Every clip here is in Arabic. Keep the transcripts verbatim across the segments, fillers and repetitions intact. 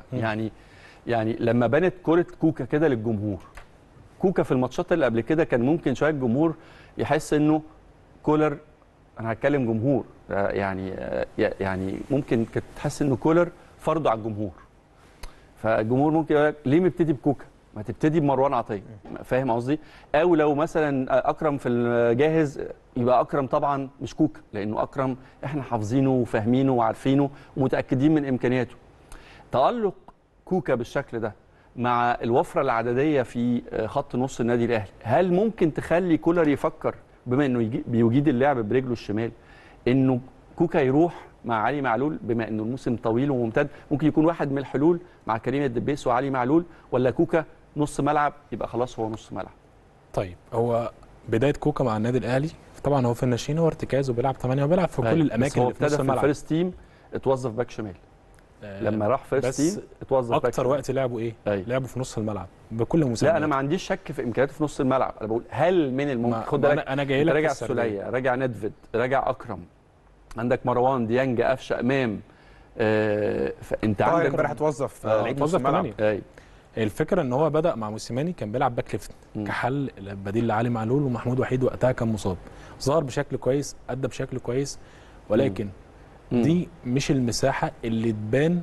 يعني يعني لما بنت كره كوكا كده للجمهور، كوكا في الماتشات اللي قبل كده كان ممكن شويه الجمهور يحس انه كولر، انا هتكلم جمهور يعني يعني ممكن كنت تحس انه كولر فرضه على الجمهور، فالجمهور ممكن يقول لك ليه مبتدي بكوكا؟ ما تبتدي بمروان عطيه، فاهم قصدي؟ او لو مثلا اكرم في الجاهز يبقى اكرم طبعا مش كوكا، لانه اكرم احنا حافظينه وفاهمينه وعارفينه ومتاكدين من امكانياته. تالق كوكا بالشكل ده مع الوفره العدديه في خط نص النادي الاهلي، هل ممكن تخلي كولر يفكر بما انه بيجيد اللعب برجله الشمال انه كوكا يروح مع علي معلول، بما انه الموسم طويل وممتد، ممكن يكون واحد من الحلول مع كريم الدبيس وعلي معلول، ولا كوكا نص ملعب يبقى خلاص هو نص ملعب؟ طيب هو بدايه كوكا مع النادي الاهلي طبعا هو في الناشئين هو ارتكاز وبيلعب ثمانية وبيلعب في كل الاماكن اللي في نص الملعب. هو ابتدى في الفيرست تيم اتوظف باك شمال، لما راح فيرست تيم اتوظف باك اكتر وقت لعبه ايه؟ أي. لعبه في نص الملعب بكل مساهماته. لا انا ما عنديش شك في امكانياته في نص الملعب، انا بقول هل من الممكن، خد بالك انا جاي لك، راجع السوليه، راجع ندفد، راجع اكرم، عندك مروان ديانج، قفشه، امام، آه فانت عندك امبارح اتوظف لعيب نص الملعب. الفكره ان هو بدا مع موسيماني كان بيلعب باك ليفت كحل بديل لعلي معلول، ومحمود وحيد وقتها كان مصاب، ظهر بشكل كويس، ادى بشكل كويس، ولكن مم. دي مش المساحه اللي تبان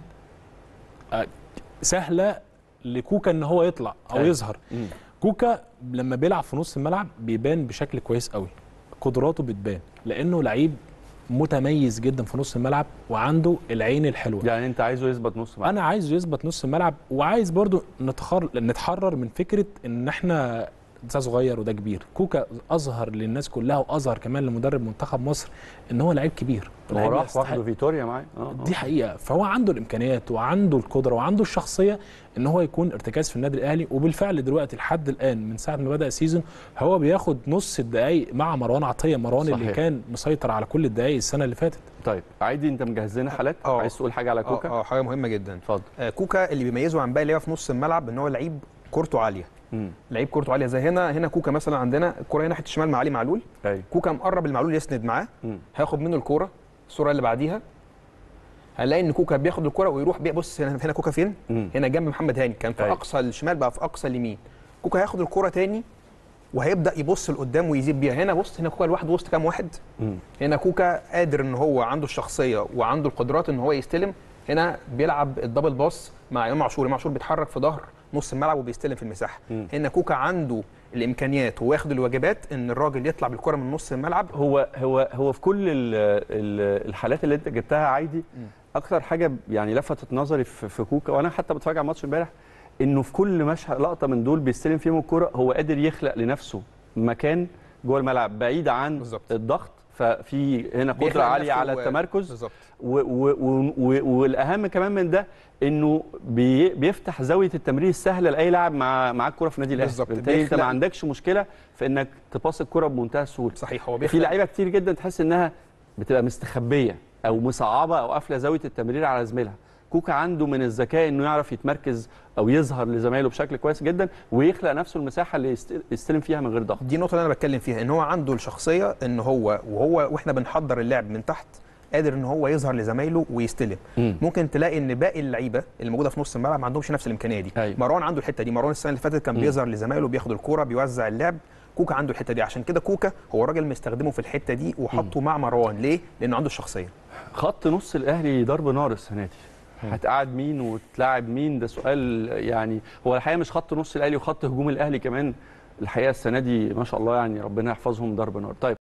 سهله لكوكا ان هو يطلع او أي. يظهر. مم. كوكا لما بيلعب في نص الملعب بيبان بشكل كويس قوي، قدراته بتبان لانه لعيب متميز جدا في نص الملعب وعنده العين الحلوه. يعني انت عايزه يثبت نص الملعب؟ انا عايزه يثبت نص الملعب، وعايز برضو نتخر... نتحرر من فكره ان احنا ده صغير وده كبير. كوكا اظهر للناس كلها واظهر كمان لمدرب منتخب مصر ان هو لعيب كبير، هو راح واخده فيتوريا معاه. دي حقيقه، فهو عنده الامكانيات وعنده القدره وعنده الشخصيه ان هو يكون ارتكاز في النادي الاهلي. وبالفعل دلوقتي لحد الان من ساعه ما بدا السيزون هو بياخد نص الدقائق مع مروان عطيه، مروان صحيح. اللي كان مسيطر على كل الدقائق السنه اللي فاتت. طيب عايدي انت مجهز لنا حالات؟ أوه. عايز تقول حاجه على كوكا؟ اه حاجه مهمه جدا. اتفضل. آه كوكا اللي بيميزه عن باقي اللعيبه في نص الملعب ان هو لعيب كورته عاليه. مم. لعيب كورته عاليه، زي هنا هنا كوكا مثلا عندنا الكوره هنا ناحيه الشمال مع علي معلول. أي. كوكا مقرب المعلول يسند معاه، هياخد منه الكوره. الصوره اللي بعديها هنلاقي ان كوكا بياخد الكوره ويروح بيها. بص هنا هنا كوكا فين؟ مم. هنا جنب محمد هاني، كان في أي. اقصى الشمال بقى في اقصى اليمين. كوكا هياخد الكوره تاني وهيبدا يبص لقدام ويزيد بيها. هنا بص هنا كوكا لوحده وسط كام واحد؟ مم. هنا كوكا قادر ان هو عنده الشخصيه وعنده القدرات ان هو يستلم. هنا بيلعب الدبل باص مع امام عاشور، امام عاشور بيتحرك في ظهر نص الملعب وبيستلم في المساحه. مم. هنا كوكا عنده الامكانيات وواخد الواجبات ان الراجل يطلع بالكره من نص الملعب. هو هو هو في كل ال ال الحالات اللي انت جبتها عادي، اكتر حاجه يعني لفتت نظري في, في كوكا، وانا حتى بتفرج على الماتش امبارح، انه في كل مشهد لقطه من دول بيستلم فيهم الكره هو قادر يخلق لنفسه مكان جوه الملعب بعيد عن بالزبط. الضغط، ففي هنا قدره عاليه على التمركز بالظبط. والاهم كمان من ده انه بي بيفتح زاويه التمرير السهله لاي لاعب مع مع الكره في النادي الاهلي. بالتالي انت ما عندكش مشكله في انك تباص الكره بمنتهى السهوله. صحيح. هو في لعيبه كتير جدا تحس انها بتبقى مستخبيه او مصعبه او قافله زاويه التمرير على زميلها. كوكا عنده من الذكاء انه يعرف يتمركز او يظهر لزمايله بشكل كويس جدا ويخلق نفسه المساحه اللي يستلم فيها من غير ضغط. دي النقطه اللي انا بتكلم فيها، ان هو عنده الشخصيه ان هو وهو واحنا بنحضر اللعب من تحت قادر ان هو يظهر لزمايله ويستلم. مم. ممكن تلاقي ان باقي اللعيبه اللي موجوده في نص الملعب ما عندهمش نفس الامكانيه دي. أيوة. مروان عنده الحته دي، مروان السنه اللي فاتت كان مم. بيظهر لزمايله، بياخد الكوره، بيوزع اللعب. كوكا عنده الحته دي، عشان كده كوكا هو راجل مستخدمه في الحته دي وحطه مع مروان. ليه؟ لانه عنده الشخصيه. خط نص الاهلي ضرب نار السنه دي. هتقعد مين وتلاعب مين؟ ده سؤال. يعني هو الحقيقه مش خط نص الاهلي وخط هجوم الاهلي كمان الحقيقه السنه دي ما شاء الله، يعني ربنا يحفظهم ضرب نار. طيب